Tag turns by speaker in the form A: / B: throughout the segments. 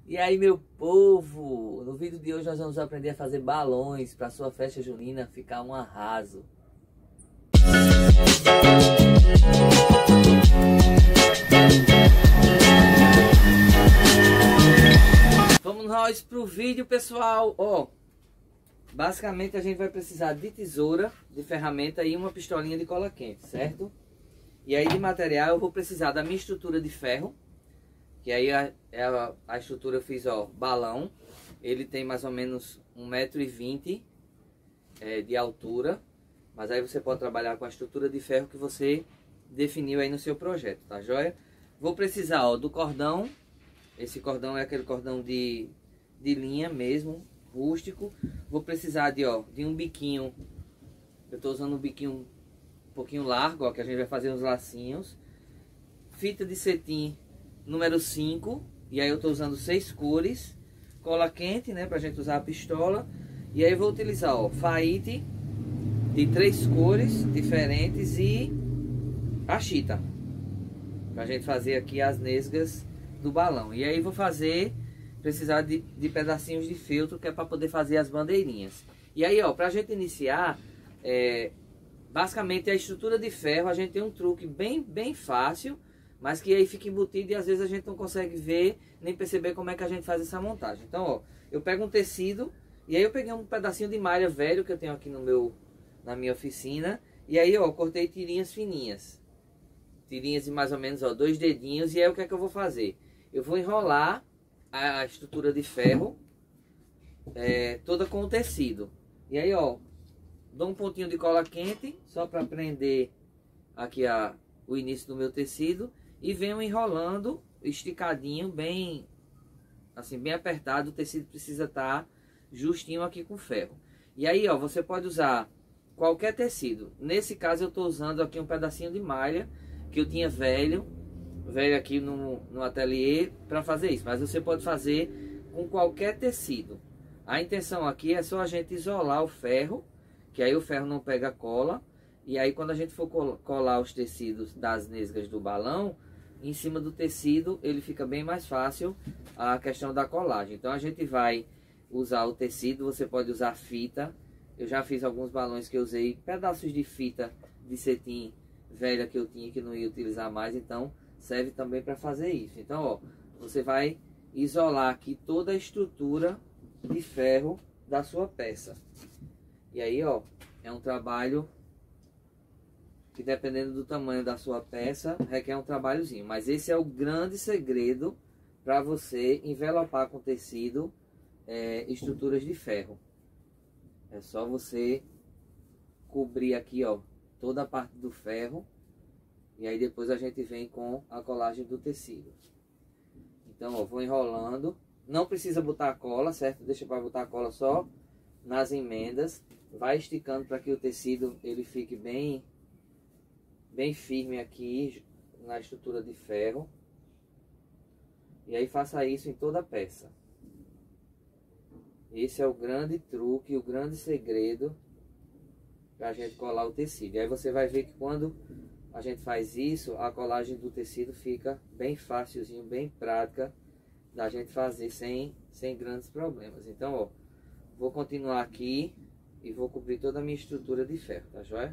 A: E aí, meu povo, no vídeo de hoje nós vamos aprender a fazer balões para sua festa junina ficar um arraso. Vamos nós pro vídeo, pessoal. Ó, basicamente a gente vai precisar de tesoura, de ferramenta e uma pistolinha de cola quente, certo? E aí de material eu vou precisar da minha estrutura de ferro. Que aí a estrutura eu fiz, ó, balão. Ele tem mais ou menos 1,20 m de altura. Mas aí você pode trabalhar com a estrutura de ferro que você definiu aí no seu projeto, tá joia? Vou precisar, ó, do cordão. Esse cordão é aquele cordão de linha mesmo, rústico. Vou precisar de um biquinho. Eu tô usando um biquinho um pouquinho largo, ó, que a gente vai fazer uns lacinhos. Fita de cetim número 5, e aí eu tô usando 6 cores, cola quente, né, pra gente usar a pistola, e aí eu vou utilizar, ó, faíte de 3 cores diferentes e a chita, pra gente fazer aqui as nesgas do balão. E aí vou precisar de pedacinhos de feltro, que é pra poder fazer as bandeirinhas. E aí, ó, pra gente iniciar, basicamente a estrutura de ferro, a gente tem um truque bem fácil, mas que aí fica embutido e às vezes a gente não consegue ver, nem perceber como é que a gente faz essa montagem. Então, ó, eu pego um tecido, e aí eu peguei um pedacinho de malha velho que eu tenho aqui na minha oficina, e aí, ó, cortei tirinhas fininhas. Tirinhas de mais ou menos, ó, 2 dedinhos, e aí o que é que eu vou fazer? Eu vou enrolar a estrutura de ferro, toda com o tecido. E aí, ó, dou um pontinho de cola quente, só para prender aqui o início do meu tecido. E venho enrolando, esticadinho, bem apertado. O tecido precisa estar justinho aqui com o ferro. E aí, ó, você pode usar qualquer tecido. Nesse caso eu estou usando aqui um pedacinho de malha que eu tinha velho aqui no ateliê para fazer isso. Mas você pode fazer com qualquer tecido. A intenção aqui é só a gente isolar o ferro, que aí o ferro não pega cola. E aí quando a gente for colar os tecidos das nesgas do balão, em cima do tecido ele fica bem mais fácil a questão da colagem. Então a gente vai usar o tecido, você pode usar fita. Eu já fiz alguns balões que eu usei pedaços de fita de cetim velha que eu tinha, que não ia utilizar mais, então serve também para fazer isso. Então, ó, você vai isolar aqui toda a estrutura de ferro da sua peça. E aí, ó, é um trabalho que, dependendo do tamanho da sua peça, requer um trabalhozinho. Mas esse é o grande segredo para você envelopar com tecido estruturas de ferro. É só você cobrir aqui, ó, toda a parte do ferro. E aí depois a gente vem com a colagem do tecido. Então, ó, vou enrolando. Não precisa botar a cola, certo? Deixa para botar a cola só nas emendas. Vai esticando para que o tecido ele fique bem firme aqui na estrutura de ferro. E aí faça isso em toda a peça. Esse é o grande truque, o grande segredo para a gente colar o tecido. E aí você vai ver que quando a gente faz isso, a colagem do tecido fica bem facilzinho, bem prática da gente fazer sem grandes problemas. Então, ó, vou continuar aqui e vou cobrir toda a minha estrutura de ferro, tá joia?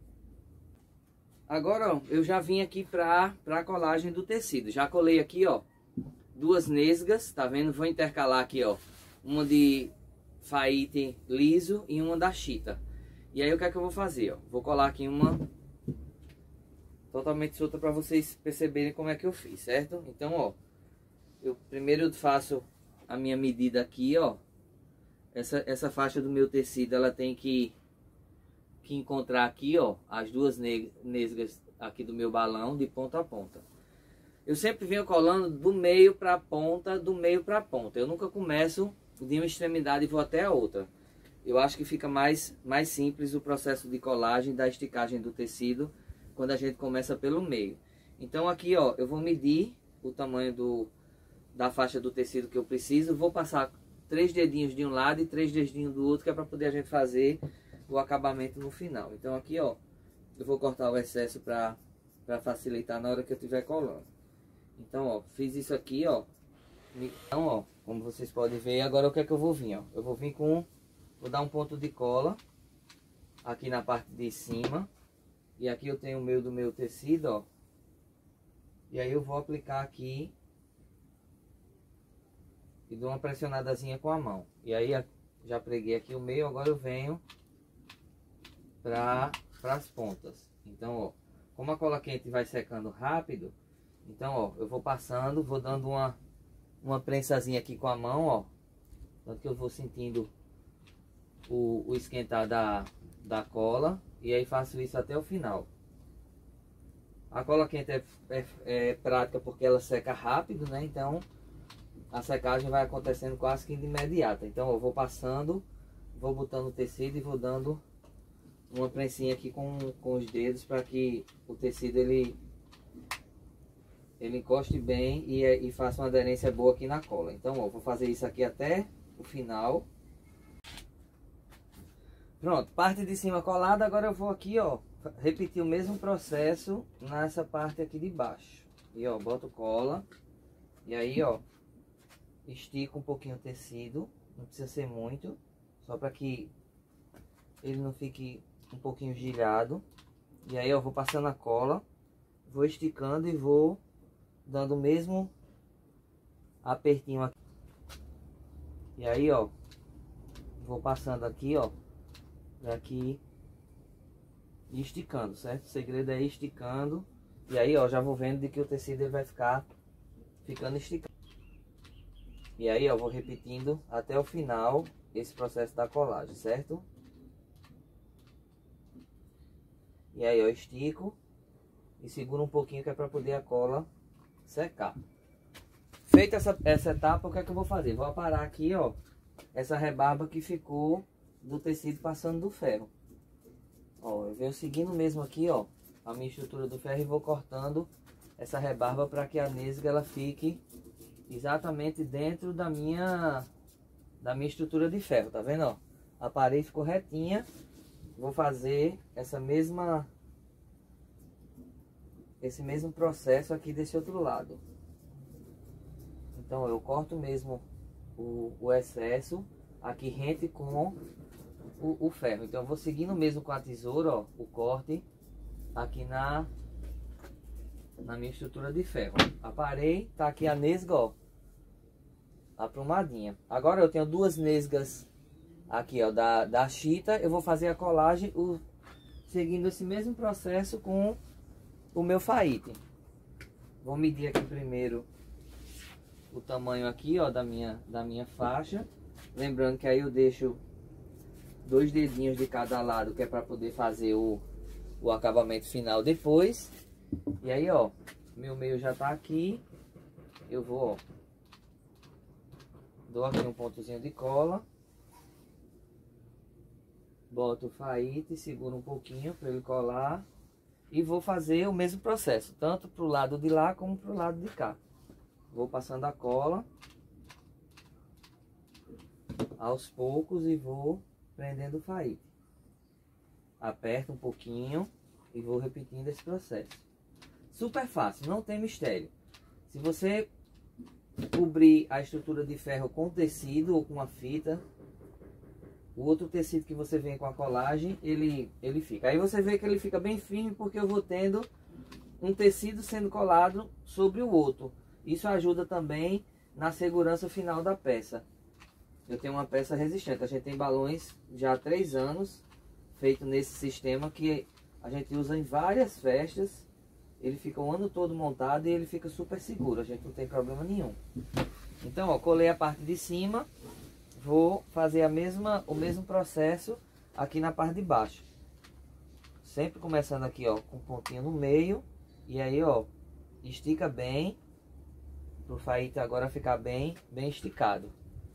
A: Agora, ó, eu já vim aqui para a colagem do tecido. Já colei aqui, ó, 2 nesgas, tá vendo? Vou intercalar aqui, ó, uma de faíte liso e uma da chita. E aí o que é que eu vou fazer, ó? Vou colar aqui uma totalmente solta para vocês perceberem como é que eu fiz, certo? Então, ó, primeiro eu faço a minha medida aqui, ó. Essa faixa do meu tecido, ela tem que encontrar aqui, ó, as 2 nesgas aqui do meu balão, de ponta a ponta. Eu sempre venho colando do meio para a ponta, do meio para a ponta. Eu nunca começo de uma extremidade e vou até a outra. Eu acho que fica mais simples o processo de colagem, da esticagem do tecido, quando a gente começa pelo meio. Então aqui, ó, eu vou medir o tamanho da faixa do tecido que eu preciso. Vou passar 3 dedinhos de um lado e 3 dedinhos do outro, que é para poder a gente fazer o acabamento no final. Então aqui, ó, eu vou cortar o excesso para facilitar na hora que eu estiver colando. Então, ó, fiz isso aqui, ó, Então, ó, como vocês podem ver, agora o que é que eu vou vir, ó? Eu vou vir com... Vou dar um ponto de cola aqui na parte de cima. E aqui eu tenho o meio do meu tecido, ó. E aí eu vou aplicar aqui. E dou uma pressionadazinha com a mão. E aí já preguei aqui o meio, agora eu venho para as pontas. Então, ó, como a cola quente vai secando rápido, então, ó, eu vou passando, vou dando uma prensazinha aqui com a mão, ó. Tanto que eu vou sentindo o esquentar da cola. E aí faço isso até o final. A cola quente é prática porque ela seca rápido, né? Então a secagem vai acontecendo quase que de imediata. Então eu vou passando, vou botando o tecido e vou dando uma prensinha aqui com os dedos para que o tecido ele encoste bem e faça uma aderência boa aqui na cola. Então ó, vou fazer isso aqui até o final. Pronto, parte de cima colada. Agora eu vou aqui, ó, repetir o mesmo processo nessa parte aqui de baixo. E ó, boto cola. E aí, ó, estico um pouquinho o tecido. Não precisa ser muito, só para que ele não fique um pouquinho gilhado. E aí eu vou passando a cola, vou esticando e vou dando o mesmo apertinho aqui. E aí, ó, vou passando aqui, ó, aqui e esticando, certo? O segredo é ir esticando. E aí, ó, já vou vendo de que o tecido ele vai ficando esticado. E aí, ó, vou repetindo até o final esse processo da colagem, certo? E aí, ó, estico e seguro um pouquinho que é para poder a cola secar. Feita essa etapa, o que é que eu vou fazer? Vou aparar aqui, ó, essa rebarba que ficou do tecido passando do ferro. Ó, eu venho seguindo mesmo aqui, ó, a minha estrutura do ferro e vou cortando essa rebarba para que a nesga ela fique exatamente dentro da minha estrutura de ferro, tá vendo, ó? Aparei, ficou retinha. Vou fazer esse mesmo processo aqui desse outro lado. Então eu corto mesmo o excesso aqui rente com o ferro. Então eu vou seguindo mesmo com a tesoura, ó, o corte aqui na minha estrutura de ferro. Aparei, tá aqui a nesga, ó, aprumadinha. Agora eu tenho duas nesgas aqui, ó, da chita. Eu vou fazer a colagem seguindo esse mesmo processo com o meu faíte. Vou medir aqui primeiro o tamanho aqui, ó, da minha faixa. Lembrando que aí eu deixo 2 dedinhos de cada lado, que é para poder fazer o acabamento final depois. E aí, ó, meu meio já tá aqui. Eu vou, ó, dou aqui um pontozinho de cola, boto o faíte, seguro um pouquinho para ele colar e vou fazer o mesmo processo, tanto pro lado de lá como pro lado de cá. Vou passando a cola aos poucos e vou prendendo o faíte. Aperto um pouquinho e vou repetindo esse processo. Super fácil, não tem mistério. Se você cobrir a estrutura de ferro com tecido ou com uma fita, o outro tecido que você vem com a colagem, ele fica. Aí você vê que ele fica bem firme porque eu vou tendo um tecido sendo colado sobre o outro. Isso ajuda também na segurança final da peça. Eu tenho uma peça resistente. A gente tem balões já há 3 anos feito nesse sistema que a gente usa em várias festas. Ele fica o ano todo montado e ele fica super seguro. A gente não tem problema nenhum. Então, ó, colei a parte de cima. Vou fazer o mesmo processo aqui na parte de baixo. Sempre começando aqui, ó, com um pontinho no meio. E aí, ó, estica bem. Pro faíte agora ficar bem esticado.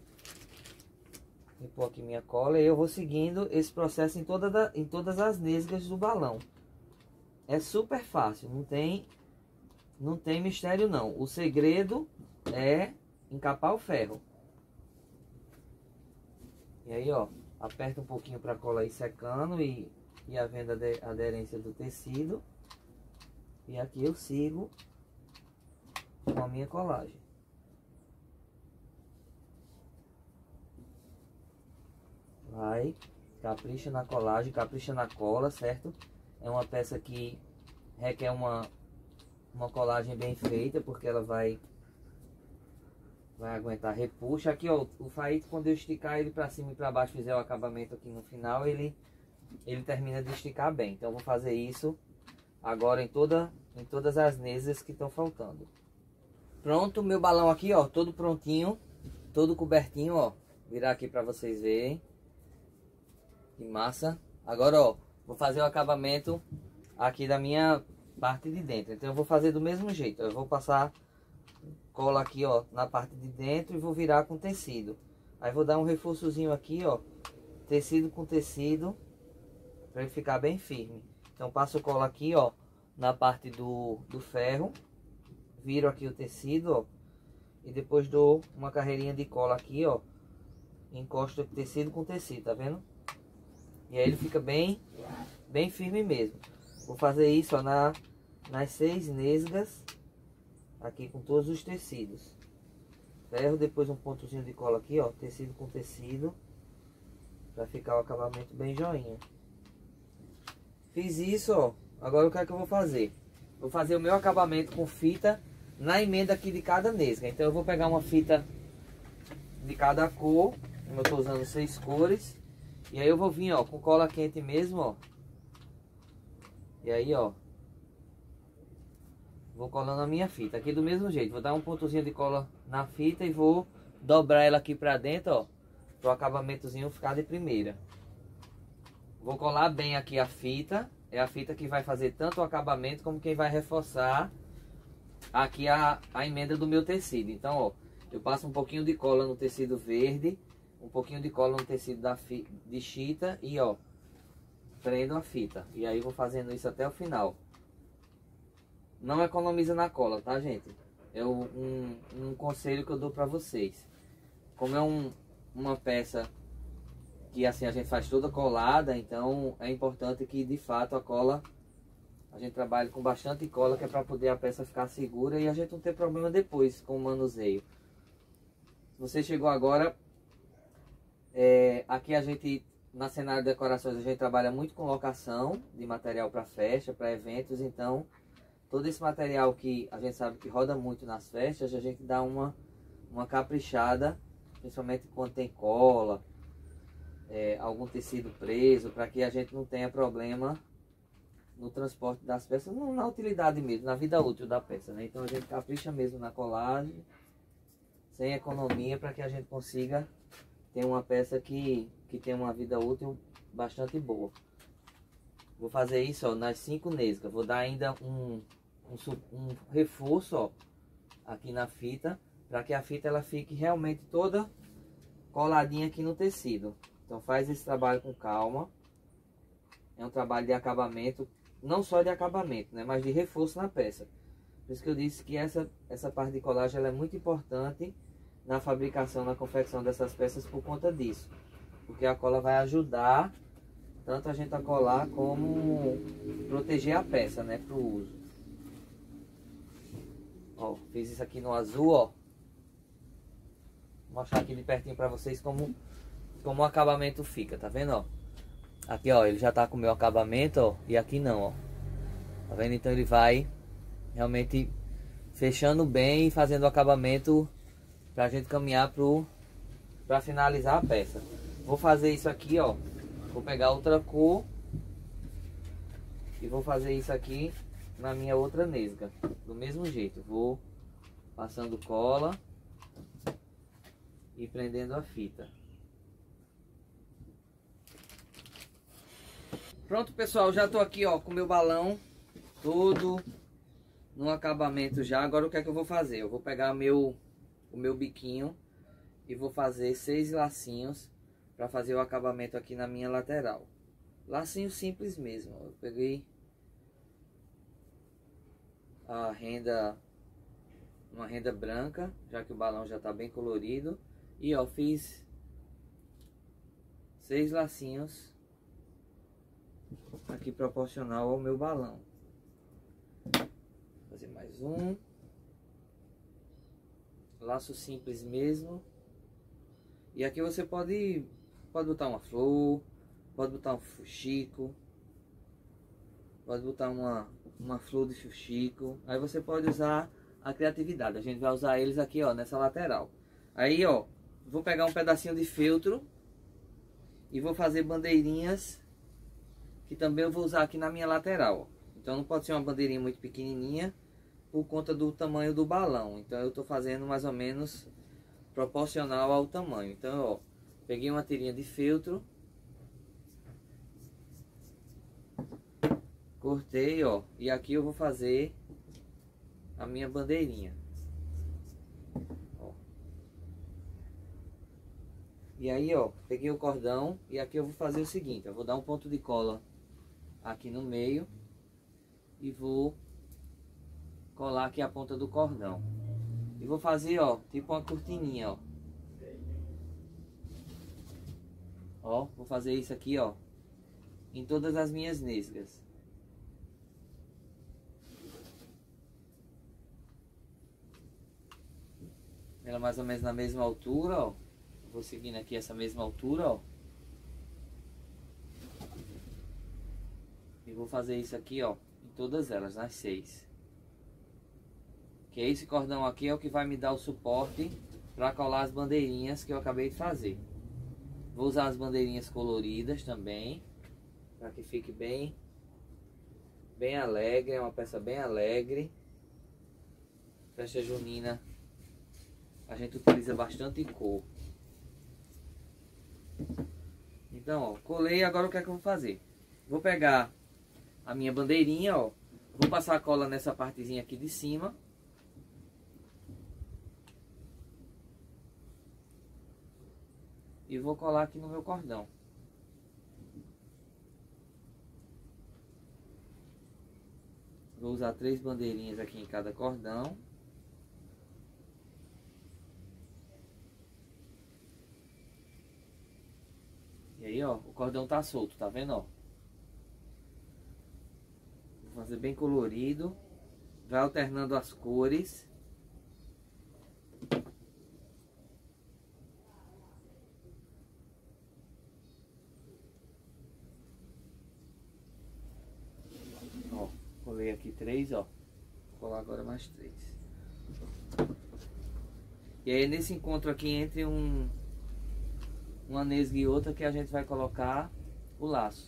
A: Vou pôr aqui minha cola e eu vou seguindo esse processo em todas as nesgas do balão. É super fácil, não tem mistério não. O segredo é encapar o ferro. E aí, ó, aperta um pouquinho para a cola ir secando e havendo a aderência do tecido. E aqui eu sigo com a minha colagem. vai, capricha na colagem, capricha na cola, certo? É uma peça que requer uma colagem bem feita, porque ela vai aguentar repuxa. Aqui ó, o faíto, quando eu esticar ele para cima e para baixo, fizer o acabamento aqui no final, ele termina de esticar bem. Então eu vou fazer isso agora em todas as nesas que estão faltando. Pronto, meu balão aqui ó, todo prontinho, todo cobertinho ó. Virar aqui para vocês verem. Que massa. Agora ó, vou fazer o acabamento aqui da minha parte de dentro. Então eu vou fazer do mesmo jeito. Eu vou passar cola aqui ó na parte de dentro e vou virar com tecido. Aí vou dar um reforçozinho aqui ó, tecido com tecido, para ele ficar bem firme. Então passo cola aqui ó na parte do ferro, viro aqui o tecido ó, e depois dou uma carreirinha de cola aqui ó, encosto tecido com tecido, tá vendo? E aí ele fica bem firme mesmo. Vou fazer isso ó nas 6 nesgas aqui com todos os tecidos. Ferro, depois um pontozinho de cola aqui ó, tecido com tecido, para ficar o acabamento bem joinha. Fiz isso ó, agora o que é que eu vou fazer? Vou fazer o meu acabamento com fita na emenda aqui de cada nesga. Então eu vou pegar uma fita de cada cor, como eu estou usando 6 cores, e aí eu vou vir ó com cola quente mesmo ó, e aí ó, vou colando a minha fita aqui do mesmo jeito. Vou dar um pontozinho de cola na fita e vou dobrar ela aqui pra dentro ó, para o acabamentozinho ficar de primeira. Vou colar bem aqui a fita. É a fita que vai fazer tanto o acabamento como quem vai reforçar aqui a emenda do meu tecido. Então ó, eu passo um pouquinho de cola no tecido verde, um pouquinho de cola no tecido de chita e ó, prendo a fita. E aí vou fazendo isso até o final. Não economiza na cola, tá gente? É um conselho que eu dou pra vocês. Como é uma peça que assim a gente faz toda colada, então é importante que de fato a cola, a gente trabalhe com bastante cola, que é para poder a peça ficar segura e a gente não ter problema depois com o manuseio. Se você chegou agora, aqui a gente, na Cenário Decorações, a gente trabalha muito com locação de material para festa, para eventos, então todo esse material que a gente sabe que roda muito nas festas, a gente dá uma caprichada, principalmente quando tem cola, algum tecido preso, para que a gente não tenha problema no transporte das peças, na utilidade mesmo, na vida útil da peça, né? Então a gente capricha mesmo na colagem, sem economia, para que a gente consiga ter uma peça que tem uma vida útil bastante boa. Vou fazer isso ó, nas 5 nesgas. Vou dar ainda um reforço ó, aqui na fita, para que a fita ela fique realmente toda coladinha aqui no tecido. Então faz esse trabalho com calma. É um trabalho de acabamento, não só de acabamento, né, mas de reforço na peça. Por isso que eu disse que essa parte de colagem ela é muito importante na fabricação, na confecção dessas peças por conta disso. Porque a cola vai ajudar tanto a gente a colar como proteger a peça, né, para o uso. Ó, fiz isso aqui no azul, ó. Vou mostrar aqui de pertinho para vocês como o acabamento fica, tá vendo, ó? Aqui, ó, ele já tá com o meu acabamento, ó, e aqui não, ó. Tá vendo? Então ele vai realmente fechando bem e fazendo o acabamento pra gente caminhar pra finalizar a peça. Vou fazer isso aqui, ó. Vou pegar outra cor e vou fazer isso aqui na minha outra nesga. Do mesmo jeito, vou passando cola e prendendo a fita. Pronto, pessoal, já tô aqui ó com o meu balão todo no acabamento já. Agora o que é que eu vou fazer? Eu vou pegar o meu biquinho e vou fazer 6 lacinhos para fazer o acabamento aqui na minha lateral. Lacinho simples mesmo. Eu peguei uma renda branca, já que o balão já tá bem colorido, e ó, fiz 6 lacinhos aqui proporcional ao meu balão. Vou fazer mais um laço simples mesmo. E aqui você pode Pode botar uma flor, pode botar um fuxico, pode botar uma flor de fuxico. Aí você pode usar a criatividade. A gente vai usar eles aqui, ó, nessa lateral. Aí, ó, vou pegar um pedacinho de feltro e vou fazer bandeirinhas que também eu vou usar aqui na minha lateral, ó. Então não pode ser uma bandeirinha muito pequenininha por conta do tamanho do balão. Então eu tô fazendo mais ou menos proporcional ao tamanho. Então, ó, peguei uma tirinha de feltro, cortei, ó, e aqui eu vou fazer a minha bandeirinha, ó. E aí, ó, peguei o cordão e aqui eu vou fazer o seguinte: eu vou dar um ponto de cola aqui no meio e vou colar aqui a ponta do cordão e vou fazer, ó, tipo uma cortininha, ó. Ó, vou fazer isso aqui, ó, em todas as minhas nesgas. Ela mais ou menos na mesma altura, ó. Vou seguindo aqui essa mesma altura, ó. E vou fazer isso aqui, ó, em todas elas, nas 6. Que esse cordão aqui é o que vai me dar o suporte para colar as bandeirinhas que eu acabei de fazer. Vou usar as bandeirinhas coloridas também, para que fique bem alegre. É uma peça bem alegre. Festa junina a gente utiliza bastante cor. Então, ó, colei. Agora o que é que eu vou fazer? Vou pegar a minha bandeirinha, ó, vou passar a cola nessa partezinha aqui de cima. E vou colar aqui no meu cordão. Vou usar 3 bandeirinhas aqui em cada cordão. E aí, ó, o cordão tá solto, tá vendo, ó? Vou fazer bem colorido. Vai alternando as cores. Ó, colei aqui 3, ó. Vou colar agora mais 3. E aí nesse encontro aqui entre uma nesga e outra que a gente vai colocar o laço.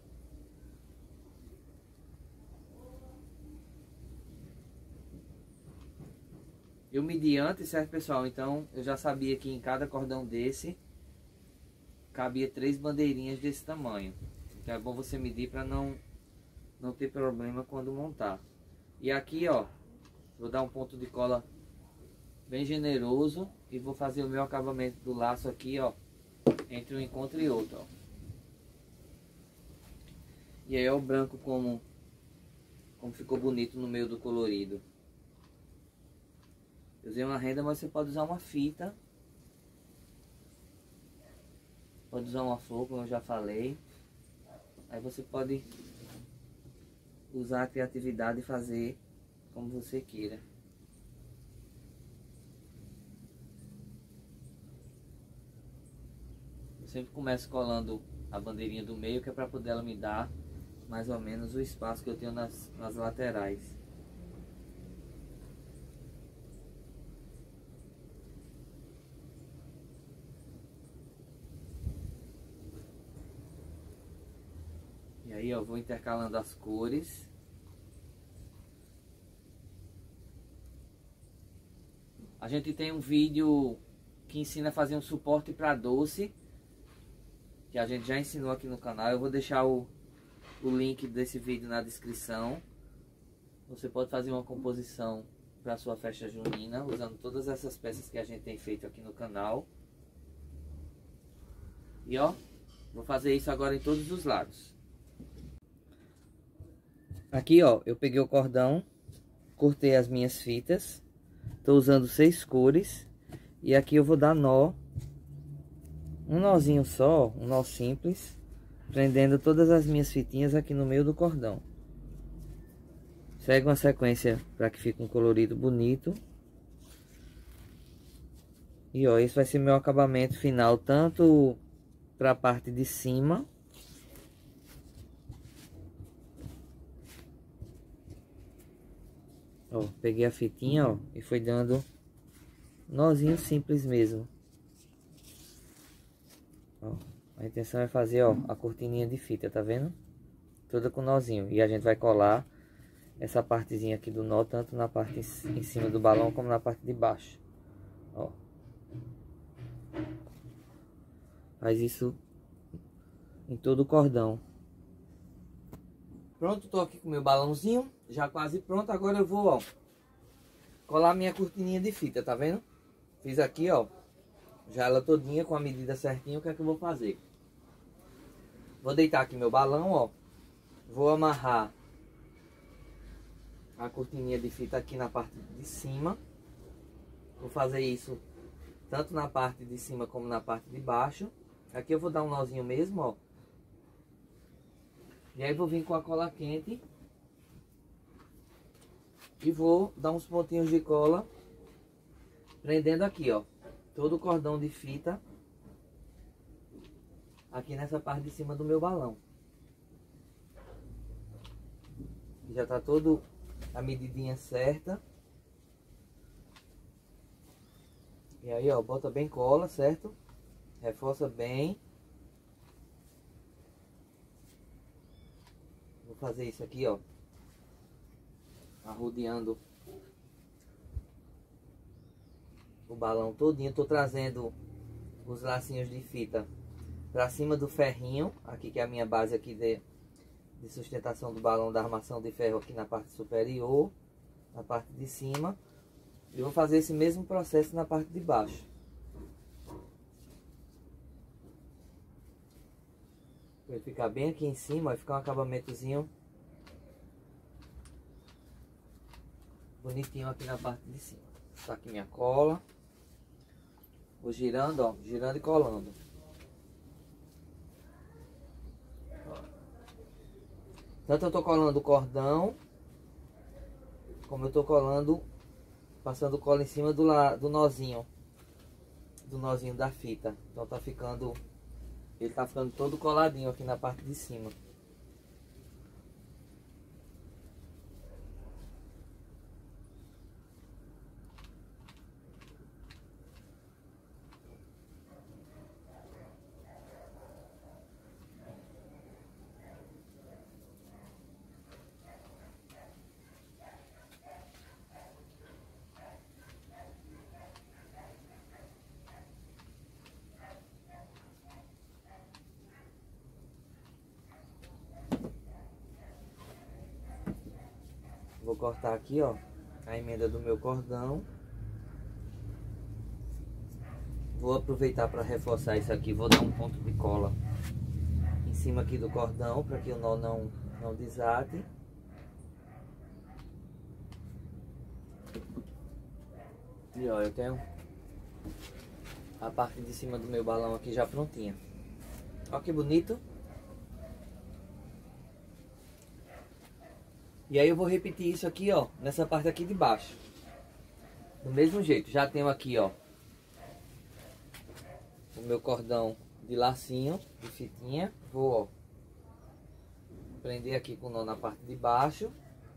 A: Eu medi antes, certo, pessoal? Então eu já sabia que em cada cordão desse cabia 3 bandeirinhas desse tamanho. Então é bom você medir para não ter problema quando montar. E aqui, ó, vou dar um ponto de cola bem generoso e vou fazer o meu acabamento do laço aqui, ó, entre um encontro e outro, ó. E aí, ó, o branco como ficou bonito no meio do colorido. Eu usei uma renda, mas você pode usar uma fita. Pode usar uma flor, como eu já falei. Aí você pode usar a criatividade e fazer como você queira. Eu sempre começo colando a bandeirinha do meio, que é para poder ela me dar mais ou menos o espaço que eu tenho nas laterais. E aí eu vou intercalando as cores. A gente tem um vídeo que ensina a fazer um suporte para doce, que a gente já ensinou aqui no canal. Eu vou deixar o link desse vídeo na descrição. Você pode fazer uma composição para sua festa junina usando todas essas peças que a gente tem feito aqui no canal. E ó, vou fazer isso agora em todos os lados. Aqui, ó, eu peguei o cordão, cortei as minhas fitas. Tô usando 6 cores. E aqui eu vou dar nó. Um nozinho só, um nó simples, prendendo todas as minhas fitinhas aqui no meio do cordão. Segue uma sequência para que fique um colorido bonito. E ó, esse vai ser meu acabamento final, tanto para a parte de cima. Ó, peguei a fitinha, ó, e foi dando nozinho simples mesmo. Ó, a intenção é fazer, ó, a cortininha de fita, tá vendo? Toda com nozinho. E a gente vai colar essa partezinha aqui do nó, tanto na parte em cima do balão como na parte de baixo. Ó. Faz isso em todo o cordão. Pronto, tô aqui com o meu balãozinho, já quase pronto. Agora eu vou, ó, colar minha cortininha de fita, tá vendo? Fiz aqui, ó, já ela todinha com a medida certinha. O que é que eu vou fazer? Vou deitar aqui meu balão, ó. Vou amarrar a cortininha de fita aqui na parte de cima. Vou fazer isso tanto na parte de cima como na parte de baixo. Aqui eu vou dar um nozinho mesmo, ó. E aí vou vir com a cola quente e vou dar uns pontinhos de cola, prendendo aqui, ó, todo o cordão de fita aqui nessa parte de cima do meu balão. Já tá todo a medidinha certa. E aí, ó, bota bem cola, certo? Reforça bem. Vou fazer isso aqui, ó, arrodeando o balão todinho. Tô trazendo os lacinhos de fita para cima do ferrinho, aqui que é a minha base aqui de sustentação do balão, da armação de ferro aqui na parte superior, na parte de cima. E vou fazer esse mesmo processo na parte de baixo. Vai ficar bem aqui em cima, vai ficar um acabamentozinho bonitinho aqui na parte de cima. Tá aqui minha cola. Vou girando, ó, girando e colando. Tanto eu tô colando o cordão, como eu tô colando, passando cola em cima do nozinho da fita. Então tá ficando, ele tá ficando todo coladinho aqui na parte de cima. Vou cortar aqui, ó, a emenda do meu cordão. Vou aproveitar para reforçar isso aqui. Vou dar um ponto de cola em cima aqui do cordão para que o nó não desate. E ó, eu tenho a parte de cima do meu balão aqui já prontinha. Ó que bonito. E aí eu vou repetir isso aqui, ó, nessa parte aqui de baixo. Do mesmo jeito, já tenho aqui, ó, o meu cordão de lacinho, de fitinha. Vou, ó, prender aqui com o nó na parte de baixo.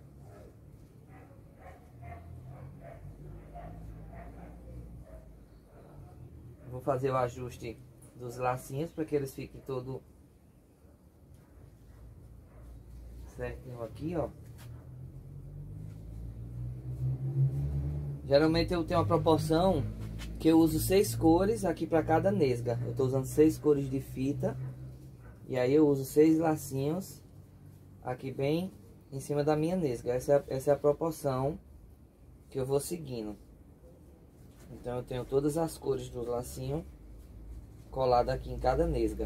A: Vou fazer o ajuste dos lacinhos para que eles fiquem todo certinho aqui, ó. Geralmente eu tenho uma proporção que eu uso 6 cores aqui para cada nesga. Eu tô usando 6 cores de fita. E aí eu uso 6 lacinhos aqui bem em cima da minha nesga. Essa é a proporção que eu vou seguindo. Então eu tenho todas as cores do lacinho colado aqui em cada nesga.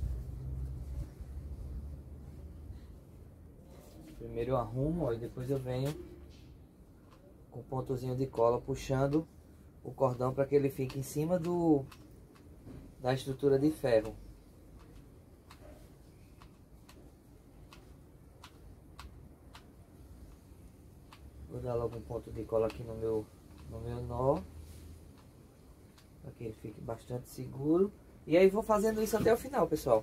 A: Primeiro eu arrumo, ó, e depois eu venho com pontozinho de cola puxando o cordão para que ele fique em cima da estrutura de ferro. Vou dar logo um ponto de cola aqui no meu nó, para que ele fique bastante seguro. E aí vou fazendo isso até o final, pessoal.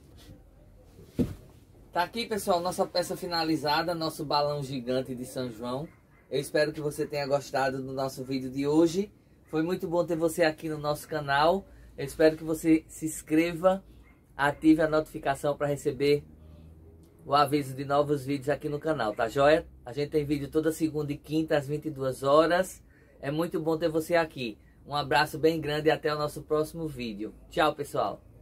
A: Tá aqui, pessoal, nossa peça finalizada, nosso balão gigante de São João. Eu espero que você tenha gostado do nosso vídeo de hoje. Foi muito bom ter você aqui no nosso canal. Eu espero que você se inscreva, ative a notificação para receber o aviso de novos vídeos aqui no canal, tá joia? A gente tem vídeo toda segunda e quinta às 22 horas. É muito bom ter você aqui. Um abraço bem grande e até o nosso próximo vídeo. Tchau, pessoal!